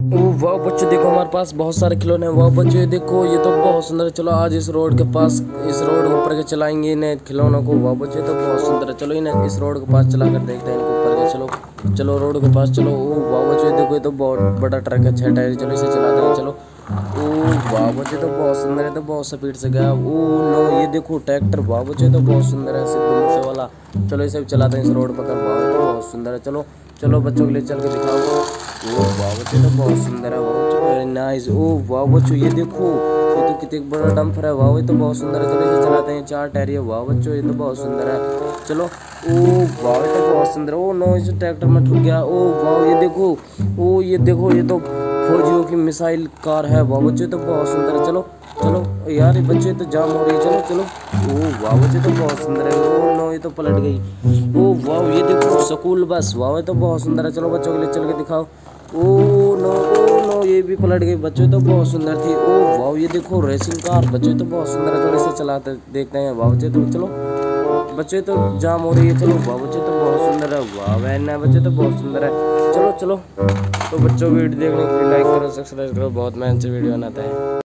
ओ वाह बच्चों, देखो हमारे पास बहुत सारे खिलौने हैं। वाह बच्चों, ये देखो ये तो बहुत सुंदर है। चलो आज इस रोड के पास, इस रोड के ऊपर के चलाएंगे इन्हें खिलौनों को। वाह बच्चों, ये तो बहुत सुंदर है। चलो इन्हें इस रोड के पास चला कर देखते हैं इनके ऊपर के। चलो चलो रोड के पास चलो। ओ वाह बच्चों, ये देखो ये तो बहुत बड़ा ट्रक है, 6 टायर। चलो इसे चलाते हैं। चलो ओ वाह बच्चों, तो बहुत सुंदर है, तो बहुत स्पीड से गया। ओ नो, ये देखो ट्रैक्टर। वाह बच्चों, तो बहुत सुंदर है, सिद्धू मूसे वाला। चलो इसे भी चलाते हैं इस रोड पर। वाह ये तो बहुत सुंदर है। चलो चलो बच्चों के लिए चल के दिखाओ। ओ वाह बच्चों, तो बहुत सुंदर है। वाह बच्चों, वेरी नाइस। ओ वाह बच्चों, ये देखो ये तो कितने बड़ा डंपर है। वाह ये तो बहुत सुंदर है। चलो इसे चलाते हैं, 4 टायर है। वाह बच्चों, ये तो बहुत सुंदर है। चलो ओ वाह ये तो बहुत सुंदर है। ओ नो, इस ट्रैक्टर में ठुक गया। ओ वाह ये देखो, ओ ये देखो ये तो फौजियों की मिसाइल कार है। वाह बच्चों, तो बहुत सुंदर है। चलो चलो यार, ये बच्चे तो जाम हो रही है। चलो चलो। ओ वाह बच्चे, तो बहुत सुंदर है। ओ नो, ये तो पलट गई। ओ वाह, ये देखो स्कूल बस। वाह ये तो बहुत सुंदर है। चलो बच्चों के लिए चल के दिखाओ। ओ नो, ये भी पलट गई। बच्चों तो बहुत सुंदर थी। ओ वाह, ये देखो रेसिंग कार। बच्चों तो बहुत सुंदर है। थोड़े से चलाते देखते हैं। वाह बच्चे, तो चलो बच्चे तो जाम हो रही है। चलो वाह बच्चे, तो बहुत सुंदर है। वाह वैन है बच्चे, तो बहुत सुंदर है। चलो चलो, तो बच्चों वीडियो देखने के लिए लाइक करो, सब्सक्राइब करो। बहुत मेहनत से वीडियो बनाते हैं।